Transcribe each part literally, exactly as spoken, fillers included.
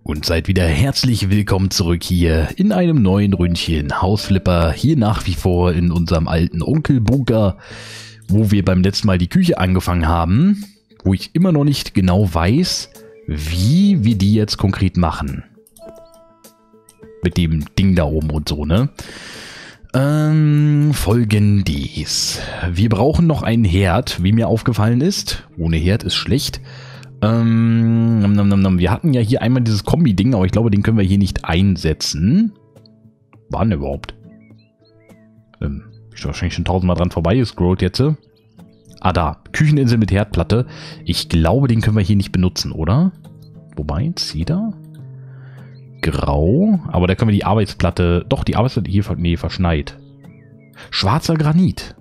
Und seid wieder herzlich willkommen zurück hier in einem neuen Ründchen Hausflipper. Hier nach wie vor in unserem alten Onkelbunker, wo wir beim letzten Mal die Küche angefangen haben. Wo ich immer noch nicht genau weiß, wie wir die jetzt konkret machen. Mit dem Ding da oben und so, ne? Ähm, folgendes. Wir brauchen noch einen Herd, wie mir aufgefallen ist. Ohne Herd ist schlecht. Ähm, nam, nam, nam. Wir hatten ja hier einmal dieses Kombi-Ding, aber ich glaube, den können wir hier nicht einsetzen. Wann überhaupt? Ähm, ich bin wahrscheinlich schon tausendmal dran vorbei gescrollt jetzt. Ah, da. Kücheninsel mit Herdplatte. Ich glaube, den können wir hier nicht benutzen, oder? Wobei, Cedar? Grau. Aber da können wir die Arbeitsplatte... Doch, die Arbeitsplatte hier... Nee, verschneit. Schwarzer Granit.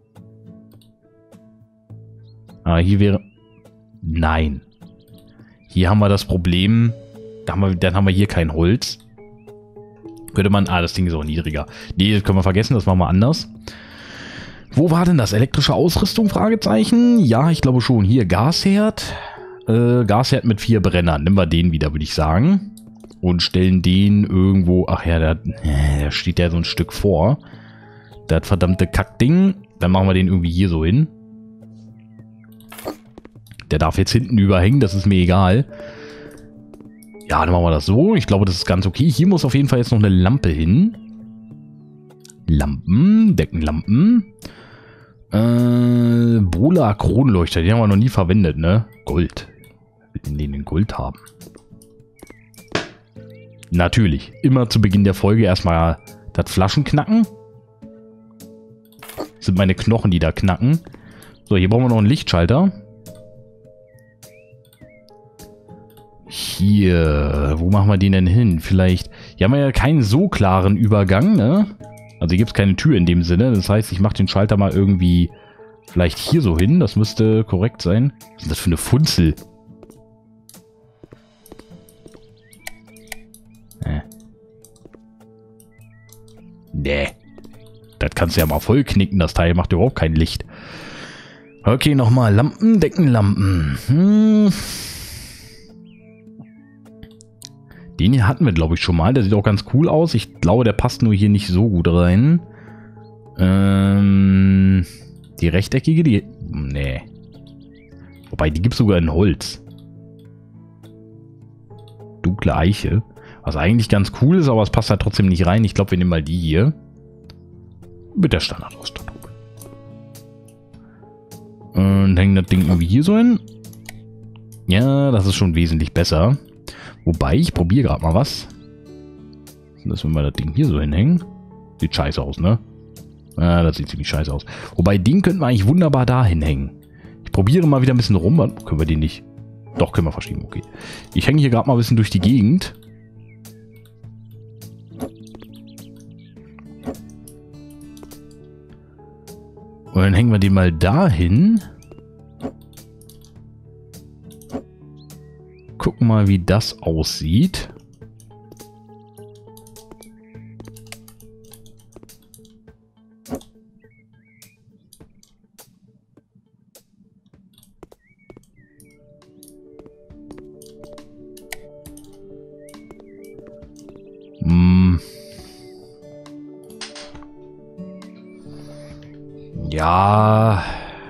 Ah, hier wäre... Nein. Hier haben wir das Problem... Da haben wir, dann haben wir hier kein Holz. Könnte man... Ah, das Ding ist auch niedriger. Nee, das können wir vergessen. Das machen wir anders. Wo war denn das? Elektrische Ausrüstung? Fragezeichen. Ja, ich glaube schon. Hier, Gasherd. Äh, Gasherd mit vier Brennern. Nehmen wir den wieder, würde ich sagen. Und stellen den irgendwo... Ach ja, da, da steht ja so ein Stück vor. Das verdammte Kackding. Dann machen wir den irgendwie hier so hin. Der darf jetzt hinten überhängen, das ist mir egal. Ja, dann machen wir das so. Ich glaube, das ist ganz okay. Hier muss auf jeden Fall jetzt noch eine Lampe hin. Lampen, Deckenlampen. Äh, Bola Kronleuchter, den haben wir noch nie verwendet, ne? Gold. Wir will den in Gold haben. Natürlich. Immer zu Beginn der Folge erstmal das Flaschenknacken. Das sind meine Knochen, die da knacken. So, hier brauchen wir noch einen Lichtschalter. Hier, wo machen wir den denn hin? Vielleicht, hier haben wir ja keinen so klaren Übergang, ne? Also hier gibt es keine Tür in dem Sinne. Das heißt, ich mache den Schalter mal irgendwie vielleicht hier so hin. Das müsste korrekt sein. Was ist das für eine Funzel? Äh. Nee. Das kannst du ja mal voll knicken. Das Teil macht überhaupt kein Licht. Okay, nochmal. Lampen, Deckenlampen. Hm. Den hier hatten wir, glaube ich, schon mal. Der sieht auch ganz cool aus. Ich glaube, der passt nur hier nicht so gut rein. Ähm, die rechteckige, die... Nee. Wobei, die gibt es sogar in Holz. Dunkle Eiche. Was eigentlich ganz cool ist, aber es passt halt trotzdem nicht rein. Ich glaube, wir nehmen mal die hier. Mit der Standardausstattung. Und hängen das Ding irgendwie hier so hin. Ja, das ist schon wesentlich besser. Wobei, ich probiere gerade mal was. Das, wenn wir das Ding hier so hinhängen. Sieht scheiße aus, ne? Ah, das sieht ziemlich scheiße aus. Wobei, den könnten wir eigentlich wunderbar da hinhängen. Ich probiere mal wieder ein bisschen rum. Können wir den nicht? Doch, können wir verschieben, okay. Ich hänge hier gerade mal ein bisschen durch die Gegend. Und dann hängen wir den mal dahin. Gucken mal, wie das aussieht. Hm. Ja...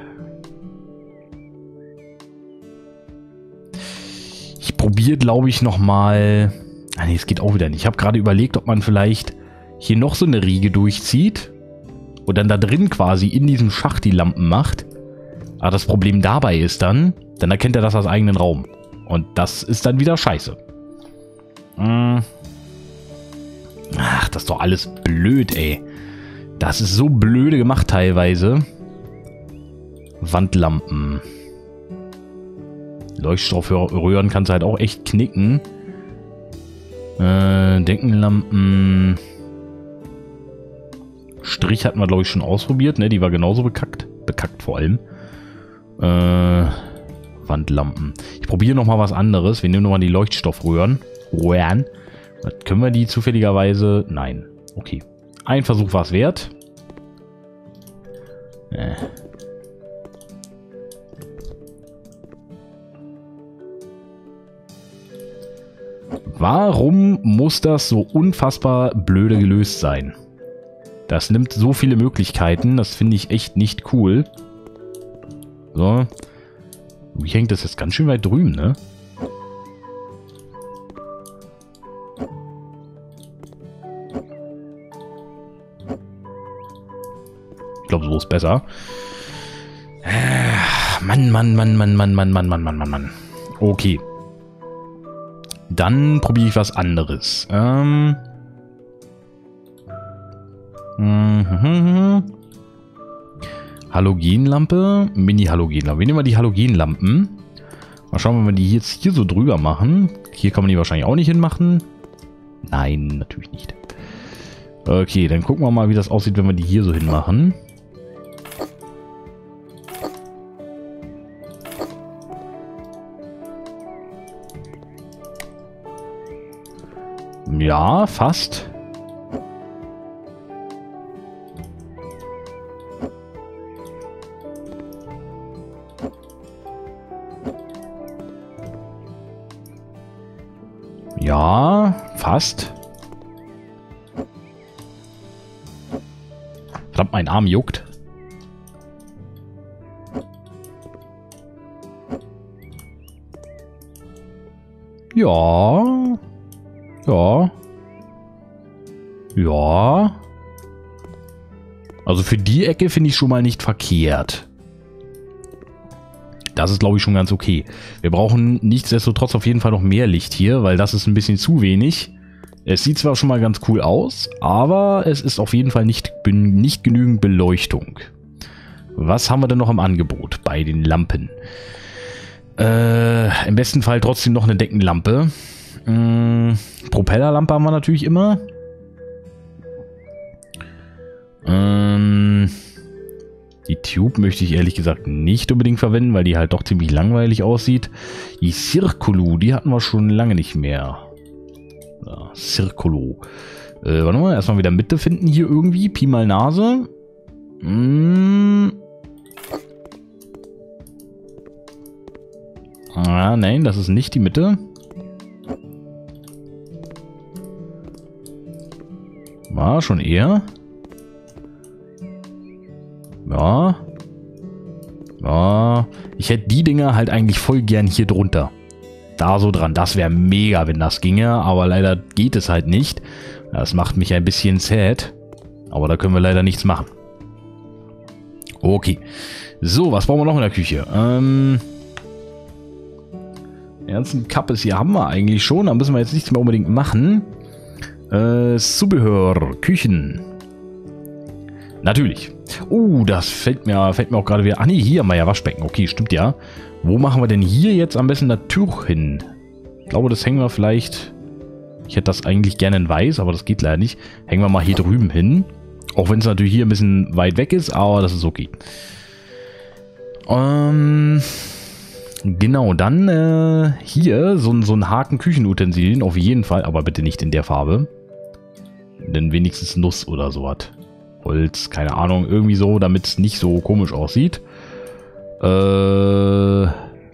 Probiere, glaube ich, nochmal... Ah, nee, es geht auch wieder nicht. Ich habe gerade überlegt, ob man vielleicht hier noch so eine Riege durchzieht und dann da drin quasi in diesem Schacht die Lampen macht. Aber das Problem dabei ist dann, dann erkennt er das als eigenen Raum. Und das ist dann wieder scheiße. Hm. Ach, das ist doch alles blöd, ey. Das ist so blöde gemacht teilweise. Wandlampen. Leuchtstoffröhren kannst du halt auch echt knicken. Äh, Deckenlampen. Strich hatten wir, glaube ich, schon ausprobiert, ne? Die war genauso bekackt. Bekackt vor allem. Äh, Wandlampen. Ich probiere nochmal was anderes. Wir nehmen nochmal die Leuchtstoffröhren. Röhren. Können wir die zufälligerweise? Nein. Okay. Ein Versuch war es wert. Äh. Warum muss das so unfassbar blöde gelöst sein? Das nimmt so viele Möglichkeiten. Das finde ich echt nicht cool. So. Wie hängt das jetzt ganz schön weit drüben, ne? Ich glaube, so ist besser. Mann, Mann, Mann, Mann, Mann, Mann, Mann, Mann, Mann, Mann, Mann. Okay. Dann probiere ich was anderes. Ähm. Mhm. Halogenlampe. Mini-Halogenlampe. Wir nehmen mal die Halogenlampen. Mal schauen, wenn wir die jetzt hier so drüber machen. Hier kann man die wahrscheinlich auch nicht hinmachen. Nein, natürlich nicht. Okay, dann gucken wir mal, wie das aussieht, wenn wir die hier so hinmachen. Ja, fast. Ja, fast. Verdammt, mein Arm juckt. Ja. Ja. Ja. Also für die Ecke finde ich schon mal nicht verkehrt. Das ist, glaube ich, schon ganz okay. Wir brauchen nichtsdestotrotz auf jeden Fall noch mehr Licht hier, weil das ist ein bisschen zu wenig. Es sieht zwar schon mal ganz cool aus, aber es ist auf jeden Fall nicht, nicht genügend Beleuchtung. Was haben wir denn noch im Angebot bei den Lampen? Äh, im besten Fall trotzdem noch eine Deckenlampe. Hm, Propellerlampe haben wir natürlich immer. Ähm, die Tube möchte ich ehrlich gesagt nicht unbedingt verwenden, weil die halt doch ziemlich langweilig aussieht. Die Circolo, die hatten wir schon lange nicht mehr. Ja, Circolo. Äh, warte mal, erstmal wieder Mitte finden hier irgendwie. Pi mal Nase. Hm. Ah, nein, das ist nicht die Mitte. War schon eher. Ja. Ja. Ich hätte die Dinger halt eigentlich voll gern hier drunter. Da so dran. Das wäre mega, wenn das ginge. Aber leider geht es halt nicht. Das macht mich ein bisschen sad. Aber da können wir leider nichts machen. Okay. So, was brauchen wir noch in der Küche? Ähm... Die ganzen Kappes hier haben wir eigentlich schon. Da müssen wir jetzt nichts mehr unbedingt machen. Äh, Zubehör, Küchen. Natürlich. Oh, das fällt mir, fällt mir auch gerade wieder... Ah nee, hier haben wir ja Waschbecken. Okay, stimmt ja. Wo machen wir denn hier jetzt am besten das Tuch hin? Ich glaube, das hängen wir vielleicht... Ich hätte das eigentlich gerne in weiß, aber das geht leider nicht. Hängen wir mal hier drüben hin. Auch wenn es natürlich hier ein bisschen weit weg ist, aber das ist okay. Ähm... Genau, dann äh, hier so, so ein Haken Küchenutensilien, auf jeden Fall, aber bitte nicht in der Farbe. Denn wenigstens Nuss oder sowas. Holz, keine Ahnung, irgendwie so, damit es nicht so komisch aussieht. Äh, kann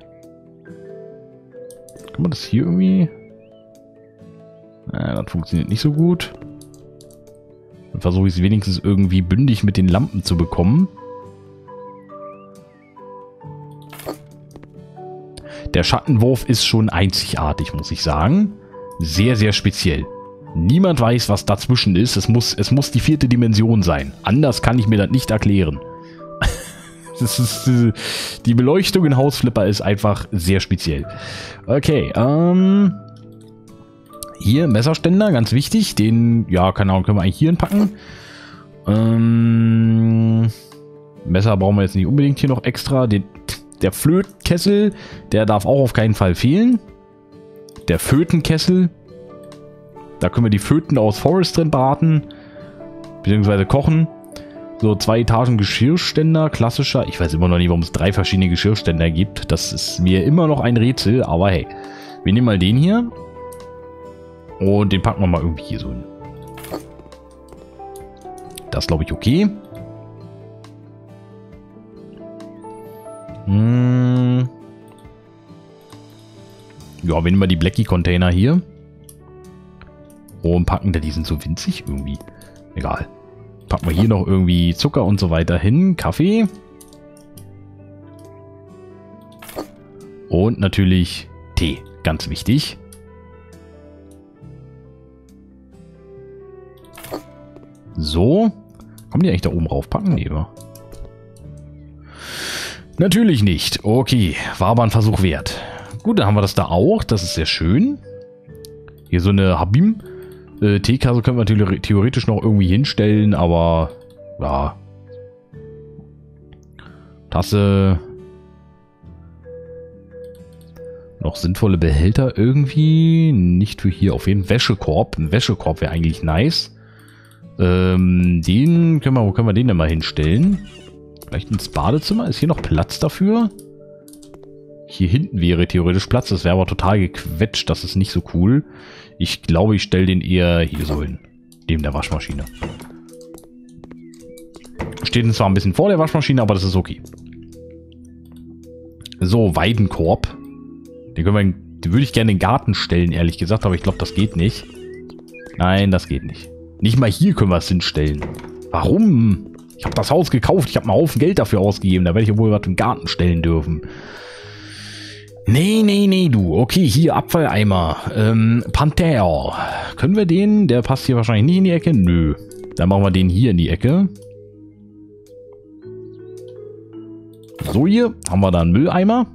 man das hier irgendwie... Naja, das funktioniert nicht so gut. Dann versuche ich es wenigstens irgendwie bündig mit den Lampen zu bekommen. Der Schattenwurf ist schon einzigartig, muss ich sagen. Sehr, sehr speziell. Niemand weiß, was dazwischen ist. Es muss, es muss die vierte Dimension sein. Anders kann ich mir das nicht erklären. Das ist, die Beleuchtung in Hausflipper ist einfach sehr speziell. Okay, ähm... hier, Messerständer, ganz wichtig. Den, ja, keine Ahnung, können wir eigentlich hier hinpacken. Ähm... Messer brauchen wir jetzt nicht unbedingt hier noch extra. Den... Der Flötenkessel, der darf auch auf keinen Fall fehlen. Der Fötenkessel. Da können wir die Föten aus Forest drin braten. Beziehungsweise kochen. So, zwei Etagen Geschirrständer, klassischer. Ich weiß immer noch nicht, warum es drei verschiedene Geschirrständer gibt. Das ist mir immer noch ein Rätsel, aber hey. Wir nehmen mal den hier. Und den packen wir mal irgendwie hier so hin. Das ist, glaube ich, okay. Hm. Ja, wir nehmen mal die Blackie-Container hier. Und packen da, die sind so winzig irgendwie. Egal. Packen wir hier noch irgendwie Zucker und so weiter hin. Kaffee. Und natürlich Tee. Ganz wichtig. So. Kommen die eigentlich da oben raufpacken? Nee, wa? Natürlich nicht. Okay. War aber ein Versuch wert. Gut, dann haben wir das da auch. Das ist sehr schön. Hier so eine Habim. Äh, Teekasse können wir natürlich theoretisch noch irgendwie hinstellen, aber ja. Tasse. Noch sinnvolle Behälter irgendwie. Nicht für hier auf jeden Fall. Wäschekorb. Ein Wäschekorb wäre eigentlich nice. Ähm, den können wir, wo können wir den denn mal hinstellen? Vielleicht ins Badezimmer? Ist hier noch Platz dafür? Hier hinten wäre theoretisch Platz. Das wäre aber total gequetscht. Das ist nicht so cool. Ich glaube, ich stelle den eher hier so hin. Neben der Waschmaschine. Steht zwar ein bisschen vor der Waschmaschine, aber das ist okay. So, Weidenkorb. Den, können wir, den würde ich gerne in den Garten stellen, ehrlich gesagt. Aber ich glaube, das geht nicht. Nein, das geht nicht. Nicht mal hier können wir es hinstellen. Warum? Ich habe das Haus gekauft. Ich habe einen Haufen Geld dafür ausgegeben. Da werde ich wohl was im Garten stellen dürfen. Nee, nee, nee, du. Okay, hier Abfalleimer. Ähm, Panther. Können wir den? Der passt hier wahrscheinlich nicht in die Ecke. Nö. Dann machen wir den hier in die Ecke. So, hier haben wir da einen Mülleimer.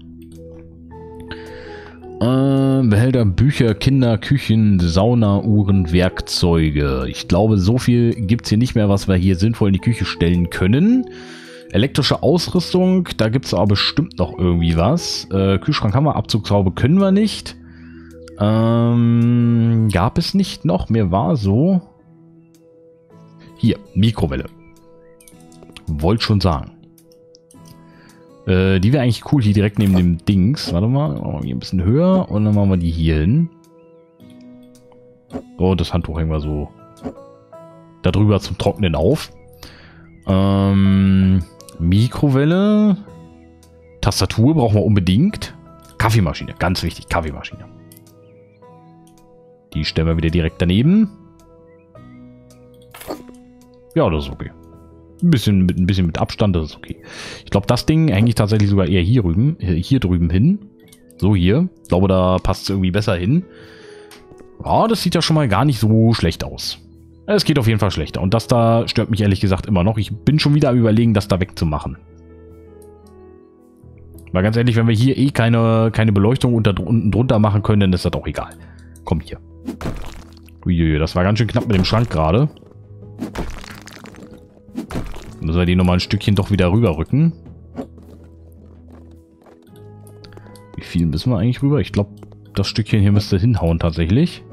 Äh, Behälter, Bücher, Kinder, Küchen, Sauna, Uhren, Werkzeuge. Ich glaube, so viel gibt es hier nicht mehr, was wir hier sinnvoll in die Küche stellen können. Elektrische Ausrüstung, da gibt es aber bestimmt noch irgendwie was. Äh, Kühlschrank haben wir, Abzugshaube können wir nicht. Ähm, gab es nicht noch, mir war so. Hier, Mikrowelle. Wollte schon sagen. Äh, die wäre eigentlich cool, hier direkt neben dem Dings. Warte mal, machen wir hier ein bisschen höher und dann machen wir die hier hin. So, das Handtuch hängen wir so da drüber zum Trocknen auf. Ähm, Mikrowelle. Tastatur brauchen wir unbedingt. Kaffeemaschine, ganz wichtig, Kaffeemaschine. Die stellen wir wieder direkt daneben. Ja, das ist okay. Ein bisschen mit, ein bisschen mit Abstand, das ist okay. Ich glaube, das Ding hänge ich tatsächlich sogar eher hier drüben, hier drüben hin. So hier. Ich glaube, da passt es irgendwie besser hin. Ja, das sieht ja schon mal gar nicht so schlecht aus. Es geht auf jeden Fall schlechter. Und das da stört mich ehrlich gesagt immer noch. Ich bin schon wieder am Überlegen, das da wegzumachen. Weil ganz ehrlich, wenn wir hier eh keine, keine Beleuchtung unter, unten drunter machen können, dann ist das auch egal. Komm hier. Uiuiui, das war ganz schön knapp mit dem Schrank gerade. Müssen wir die nochmal ein Stückchen doch wieder rüberrücken. Wie viel müssen wir eigentlich rüber? Ich glaube, das Stückchen hier müsste hinhauen tatsächlich.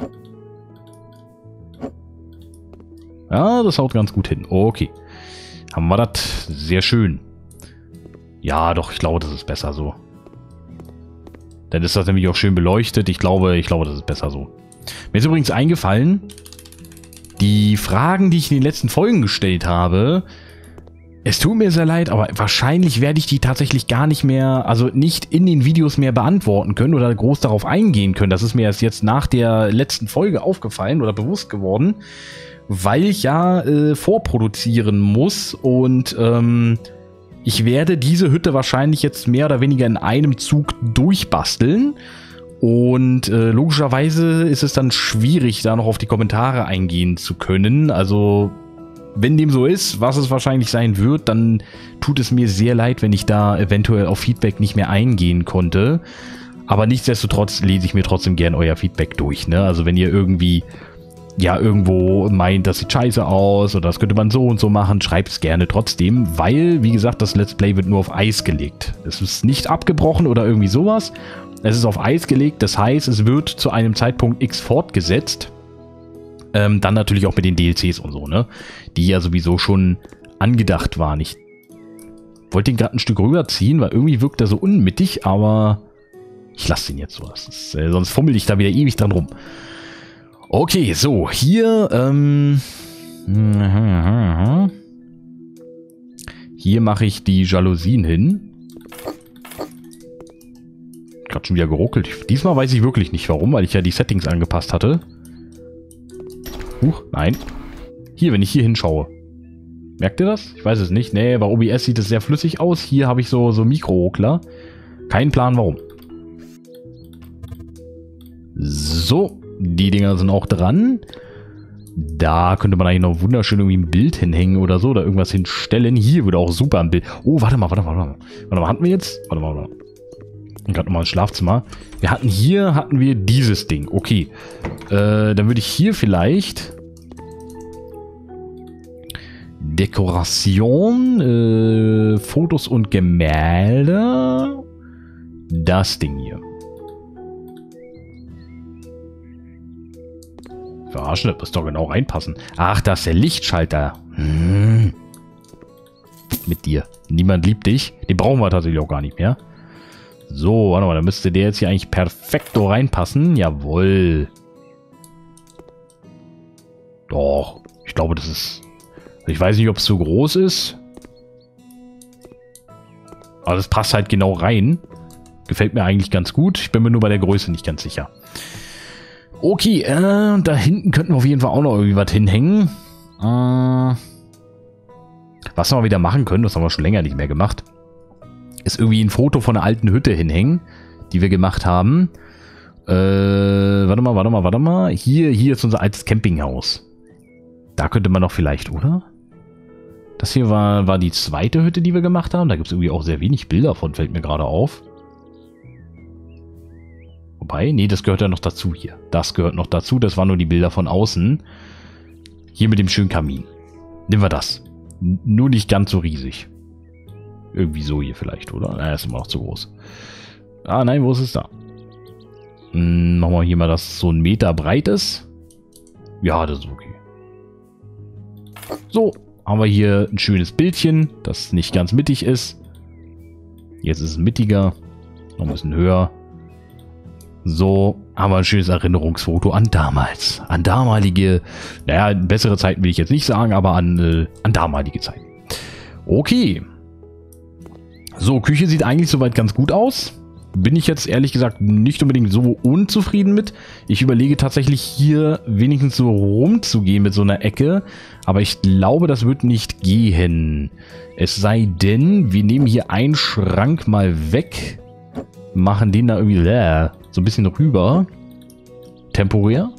Ja, das haut ganz gut hin. Okay. Haben wir das. Sehr schön. Ja, doch, ich glaube, das ist besser so. Dann ist das nämlich auch schön beleuchtet. Ich glaube, ich glaube, das ist besser so. Mir ist übrigens eingefallen, die Fragen, die ich in den letzten Folgen gestellt habe, es tut mir sehr leid, aber wahrscheinlich werde ich die tatsächlich gar nicht mehr, also nicht in den Videos mehr beantworten können oder groß darauf eingehen können. Das ist mir erst jetzt nach der letzten Folge aufgefallen oder bewusst geworden, weil ich ja äh, vorproduzieren muss und ähm, ich werde diese Hütte wahrscheinlich jetzt mehr oder weniger in einem Zug durchbasteln. Und äh, logischerweise ist es dann schwierig, da noch auf die Kommentare eingehen zu können. Also, wenn dem so ist, was es wahrscheinlich sein wird, dann tut es mir sehr leid, wenn ich da eventuell auf Feedback nicht mehr eingehen konnte. Aber nichtsdestotrotz lese ich mir trotzdem gern euer Feedback durch, ne? Also, wenn ihr irgendwie ja irgendwo meint, das sieht scheiße aus oder das könnte man so und so machen, schreibt es gerne trotzdem, weil, wie gesagt, das Let's Play wird nur auf Eis gelegt. Es ist nicht abgebrochen oder irgendwie sowas. Es ist auf Eis gelegt, das heißt, es wird zu einem Zeitpunkt X fortgesetzt. Ähm, dann natürlich auch mit den D L Cs und so, ne? Die ja sowieso schon angedacht waren. Ich wollte den gerade ein Stück rüberziehen, weil irgendwie wirkt er so unmittig, aber ich lasse den jetzt so. Das ist, äh, sonst fummel ich da wieder ewig dran rum. Okay, so, hier, ähm, hier mache ich die Jalousien hin. Gerade schon wieder geruckelt. Diesmal weiß ich wirklich nicht warum, weil ich ja die Settings angepasst hatte. Huch, nein. Hier, wenn ich hier hinschaue. Merkt ihr das? Ich weiß es nicht. Nee, bei O B S sieht es sehr flüssig aus. Hier habe ich so, so Mikro-Ruckler. Kein Plan, warum. So, die Dinger sind auch dran. Da könnte man eigentlich noch wunderschön irgendwie ein Bild hinhängen oder so, oder irgendwas hinstellen. Hier würde auch super ein Bild. Oh, warte mal, warte mal, warte mal. Warte mal, hatten wir jetzt? Warte mal, warte mal. Ich gerade nochmal ein Schlafzimmer. Wir hatten hier, hatten wir dieses Ding. Okay. Äh, dann würde ich hier vielleicht Dekoration, äh, Fotos und Gemälde. Das Ding hier. Verarschen, das muss doch genau reinpassen. Ach, das ist der Lichtschalter. Hm. Mit dir. Niemand liebt dich. Den brauchen wir tatsächlich auch gar nicht mehr. So, warte mal, da müsste der jetzt hier eigentlich perfekto reinpassen. Jawohl. Doch, ich glaube, das ist... Ich weiß nicht, ob es zu groß ist. Aber das passt halt genau rein. Gefällt mir eigentlich ganz gut. Ich bin mir nur bei der Größe nicht ganz sicher. Okay, äh, da hinten könnten wir auf jeden Fall auch noch irgendwie was hinhängen. Äh, was wir mal wieder machen können, das haben wir schon länger nicht mehr gemacht, ist irgendwie ein Foto von einer alten Hütte hinhängen, die wir gemacht haben. Äh, warte mal, warte mal, warte mal. Hier, hier ist unser altes Campinghaus. Da könnte man doch vielleicht, oder? Das hier war, war die zweite Hütte, die wir gemacht haben. Da gibt es irgendwie auch sehr wenig Bilder von, fällt mir gerade auf. Wobei, nee, das gehört ja noch dazu hier. Das gehört noch dazu. Das waren nur die Bilder von außen. Hier mit dem schönen Kamin. Nehmen wir das. N- nur nicht ganz so riesig. Irgendwie so hier vielleicht, oder? Naja, ist immer noch zu groß. Ah, nein, wo ist es da? Hm, machen wir hier mal, dass es so ein Meter breit ist. Ja, das ist okay. So, haben wir hier ein schönes Bildchen, das nicht ganz mittig ist. Jetzt ist es mittiger. Noch ein bisschen höher. So, haben wir ein schönes Erinnerungsfoto an damals. An damalige, naja, bessere Zeiten will ich jetzt nicht sagen, aber an, äh, an damalige Zeiten. Okay. So, Küche sieht eigentlich soweit ganz gut aus. Bin ich jetzt ehrlich gesagt nicht unbedingt so unzufrieden mit. Ich überlege tatsächlich hier wenigstens so rumzugehen mit so einer Ecke. Aber ich glaube, das wird nicht gehen. Es sei denn, wir nehmen hier einen Schrank mal weg. Machen den da irgendwie äh, so ein bisschen rüber. Temporär.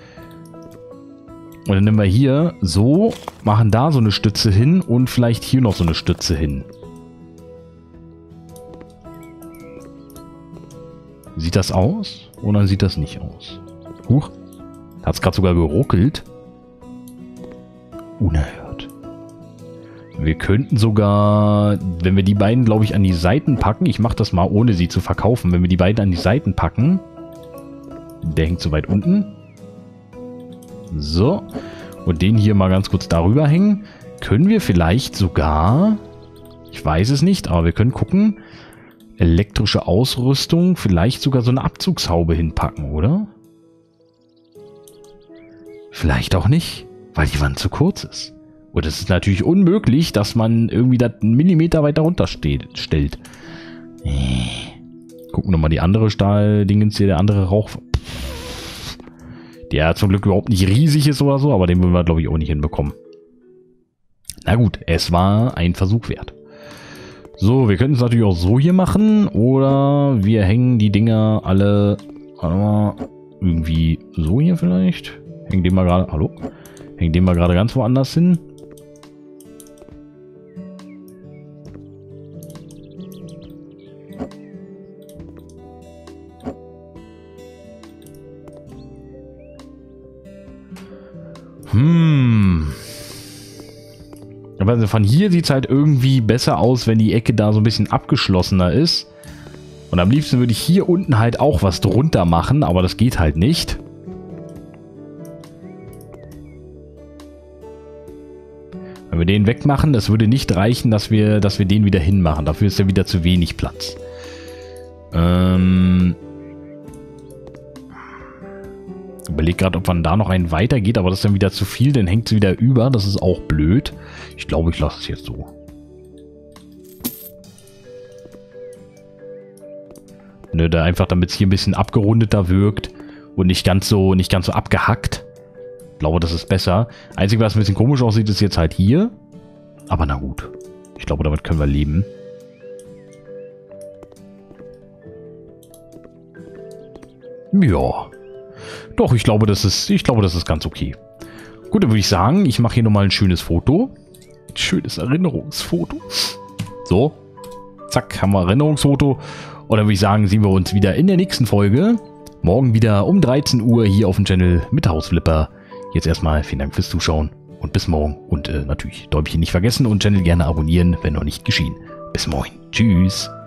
Und dann nehmen wir hier so, machen da so eine Stütze hin und vielleicht hier noch so eine Stütze hin. Sieht das aus? Oder sieht das nicht aus? Huch. Hat es gerade sogar geruckelt. Unerhört. Wir könnten sogar, wenn wir die beiden, glaube ich, an die Seiten packen. Ich mache das mal, ohne sie zu verkaufen. Wenn wir die beiden an die Seiten packen. Der hängt so weit unten. So. Und den hier mal ganz kurz darüber hängen. Können wir vielleicht sogar... Ich weiß es nicht, aber wir können gucken... Elektrische Ausrüstung, vielleicht sogar so eine Abzugshaube hinpacken, oder? Vielleicht auch nicht, weil die Wand zu kurz ist. Und es ist natürlich unmöglich, dass man irgendwie das einen Millimeter weiter runter steht, stellt. Gucken wir nochmal die andere Stahldingens hier, der andere Rauch. Der zum Glück überhaupt nicht riesig ist oder so, aber den würden wir, glaube ich, auch nicht hinbekommen. Na gut, es war ein Versuch wert. So, wir könnten es natürlich auch so hier machen. Oder wir hängen die Dinger alle... Warte mal, irgendwie so hier vielleicht. Hängen den mal gerade... Hallo? Hängen den mal gerade ganz woanders hin. Hm... Aber von hier sieht es halt irgendwie besser aus, wenn die Ecke da so ein bisschen abgeschlossener ist. Und am liebsten würde ich hier unten halt auch was drunter machen, aber das geht halt nicht. Wenn wir den wegmachen, das würde nicht reichen, dass wir, dass wir den wieder hinmachen. Dafür ist ja wieder zu wenig Platz. Ähm... Überleg gerade, ob man da noch einen weitergeht, aber das ist dann wieder zu viel, dann hängt es wieder über. Das ist auch blöd. Ich glaube, ich lasse es jetzt so. Ne, da einfach, damit es hier ein bisschen abgerundeter wirkt und nicht ganz so, nicht ganz so abgehackt. glaube, das ist besser. Einzig, was ein bisschen komisch aussieht, ist jetzt halt hier. Aber na gut. Ich glaube, damit können wir leben. Ja. Doch, ich glaube, das ist, ich glaube, das ist ganz okay. Gut, dann würde ich sagen, ich mache hier nochmal ein schönes Foto. Ein schönes Erinnerungsfoto. So. Zack, haben wir Erinnerungsfoto. Und dann würde ich sagen, sehen wir uns wieder in der nächsten Folge. Morgen wieder um dreizehn Uhr hier auf dem Channel mit Hausflipper. Jetzt erstmal vielen Dank fürs Zuschauen und bis morgen. Und äh, natürlich Däumchen nicht vergessen und Channel gerne abonnieren, wenn noch nicht geschehen. Bis morgen. Tschüss.